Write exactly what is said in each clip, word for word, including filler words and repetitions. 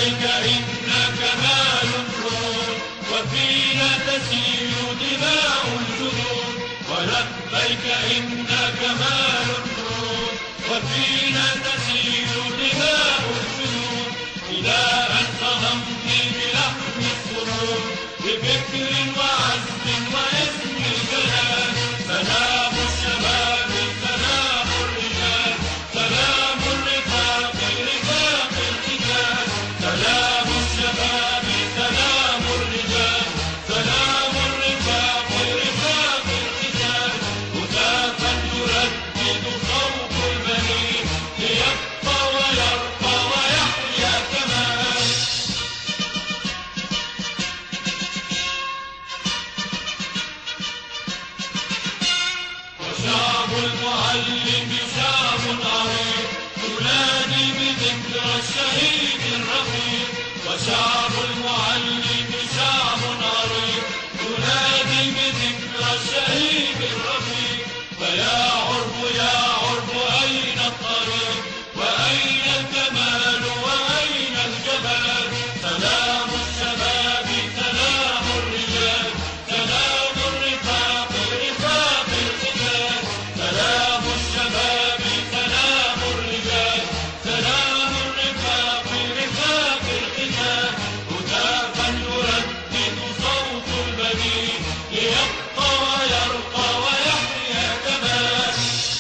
ولبيك إنا كمال النور وفينا تسيل دماء الجنود ولبيك إنا كمال النور وفينا تسيل دماء الجنود إلها صنمني بلحم السرور بفكر وعزم واسم الجلال سلام الشباب سلام الرجال سلام الرفاق رفاق القتال سلام الشباب سلام الرجال سلام الرفاق رفاق القتال هتافا يردد صوت البنين ليبقى ويرقى ويحيا كمان وشعب المعلم شعب عريق ينادي بذكرى الشهيد الرفيق وشعب المعلم شعب عريق ينادي بذكرى الشهيد الرفيق فيا عرب يا عرب أين الطريق وأين الكمال وأين الجمال سلام الشباب سلام الرجال سلام الرفاق رفاق القتال سلام الشباب سلام الرجال سلام الرفاق رفاق القتال هتافا يردد صوت البنين ليبقى ويرقى ويحيا كمان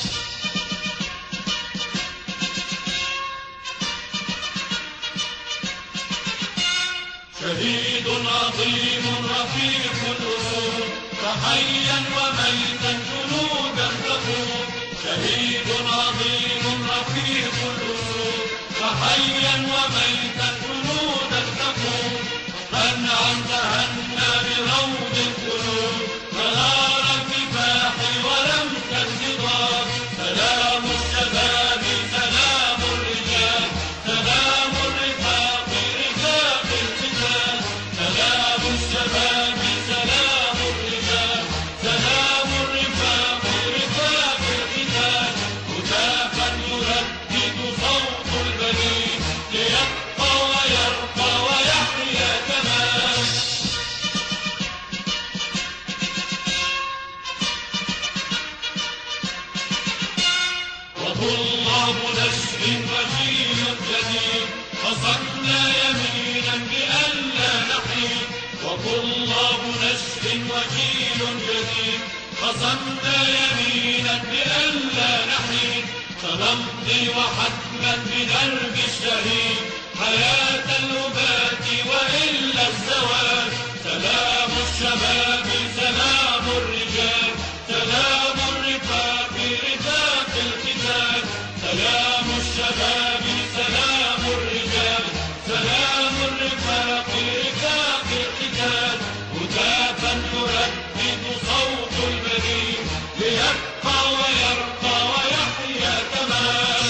شهيد عظيم رفيق الأسود فحيا وميتا جنودا تقود شهيد عظيم رفيق الأسود فحيا وميتا جنودا تقود هنعا تهنى بروض القلوب نهار الكفاح ورمك الجدار سلام الشباب سلام الرجال سلام الرفاق رفاق القتال سلام الشباب سلام الرجال سلام الرفاق رفاق القتال هتافا يردد صوت البنين ليبقى ويرقى ويحيا كمان وطلاب نشر وجيل جديد قصدنا يمينا بألا نحيد وطلاب نشر وجيل جديد قصدنا يمينا بألا نحيد سنمضي وحتما بدرب الشهيد حياة الأبات وإلا الزوال سلام الشباب سلام الرجال سلام الرفاق رفاق القتال سلام الشباب سلام الرجال سلام الرفاق رفاق القتال هتافا يردد صوت البنين ليبقى ويرقى ويحيا كمان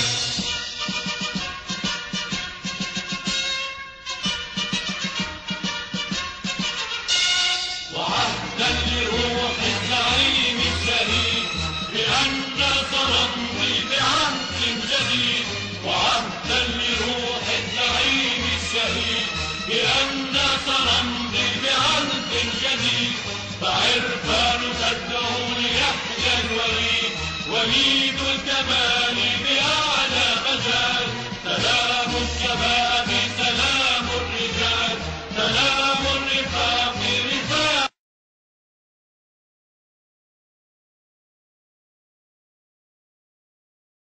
وعهدا لروح الزعيم الشهيد بأن سنمضي بعهد جديد وعهدا لروح الزعيم الشهيد بأن سنمضي بعهد جديد فعرفان تدعو ليحيى الوليد وليد الكمال